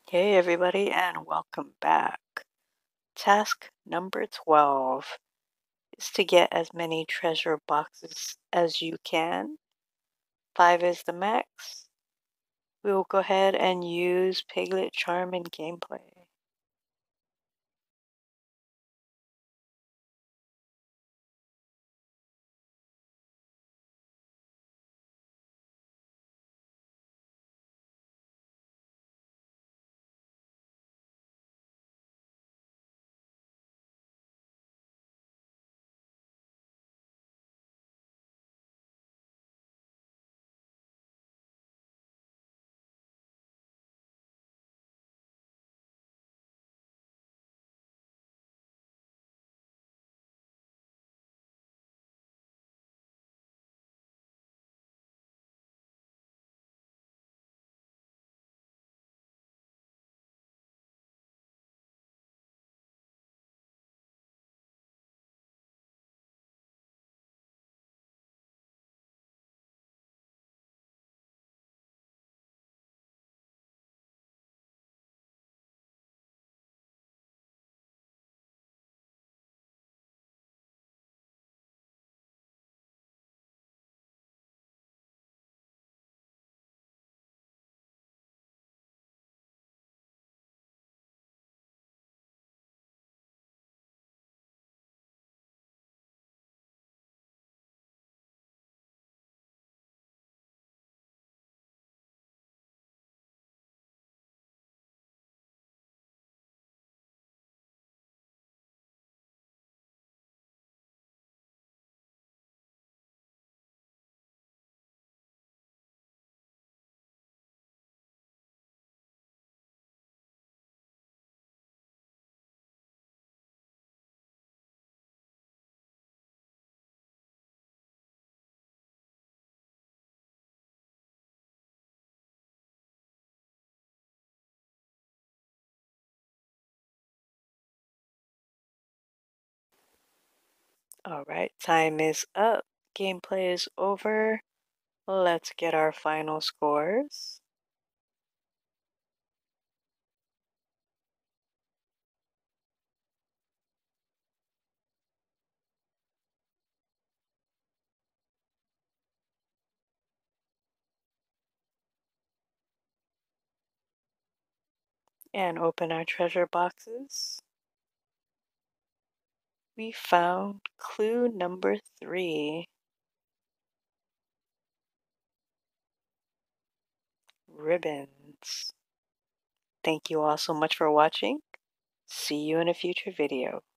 Hey everybody, and welcome back. Task number 12 is to get as many treasure boxes as you can. 5 is the max. We will go ahead and use Piglet Charm in gameplay. Alright, time is up. Gameplay is over. Let's get our final scores. And open our treasure boxes. We found clue number 3. Ribbons. Thank you all so much for watching. See you in a future video.